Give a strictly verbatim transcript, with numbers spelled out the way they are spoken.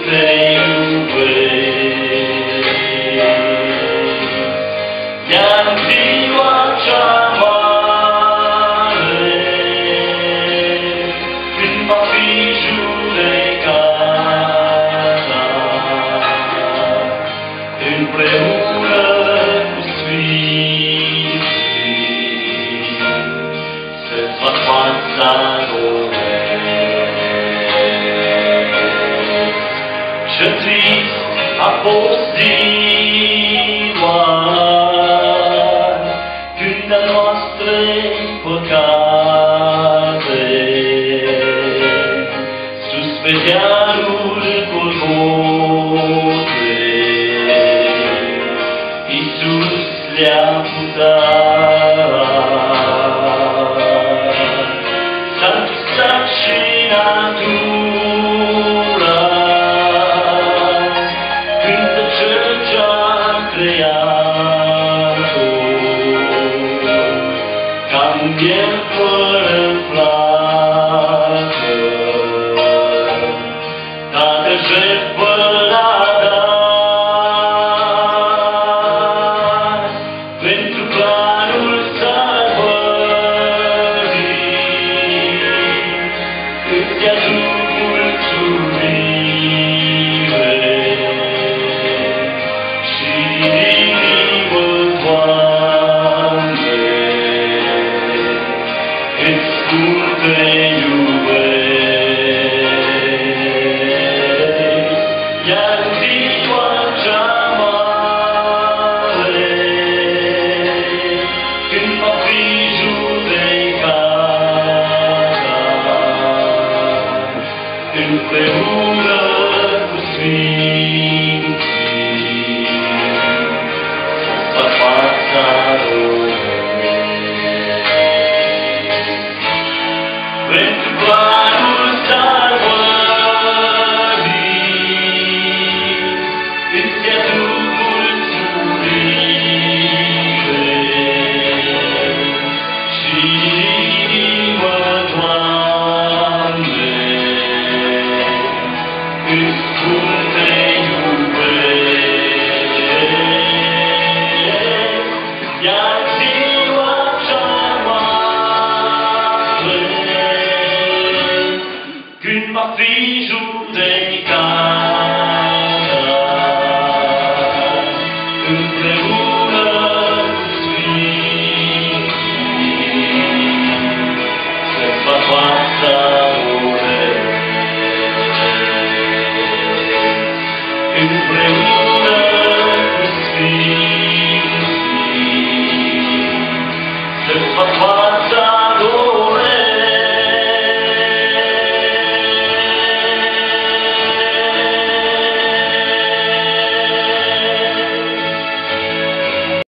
te iubesc. Iar în ziua cea mare, când va fi judecata, împreună cu Sfinții, să-ți fac fața ce trist a fost ziua când a noastre păcate sus pe dealul Golgotei Iisus le-a putat. S-a întusat și natura ca un miel fără plată, dacă jertfă l-a dat pentru planul salvării, îți aduc mulțumire și inimă Doamne, îți spun te iubesc. Iar în ziua cea mare, când va fi judecata, împreună cu Sfinții, să fața pentru planul salvării, îți aduc mulțumire și inimă, Doamne, îți spun te iubesc. Iar ziua cea mare, când va fi judecata, împreună cu Sfinții, să-ți fac fața împreună cu Sfinții, să-ți fac